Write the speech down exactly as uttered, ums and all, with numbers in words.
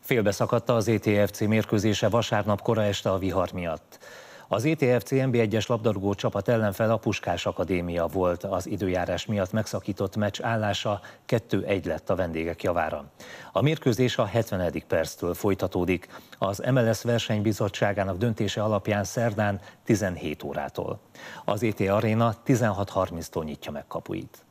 Félbeszakadta az é té ef cé mérkőzése vasárnap kora este a vihar miatt. Az é té ef cé en bé egyes labdarúgó csapat ellenfele a Puskás Akadémia volt, az időjárás miatt megszakított meccs állása kettő egy lett a vendégek javára. A mérkőzés a hetvenedik perctől folytatódik, az em el es versenybizottságának döntése alapján szerdán tizenhét órától. Az é té Aréna tizenhat harminctól nyitja meg kapuit.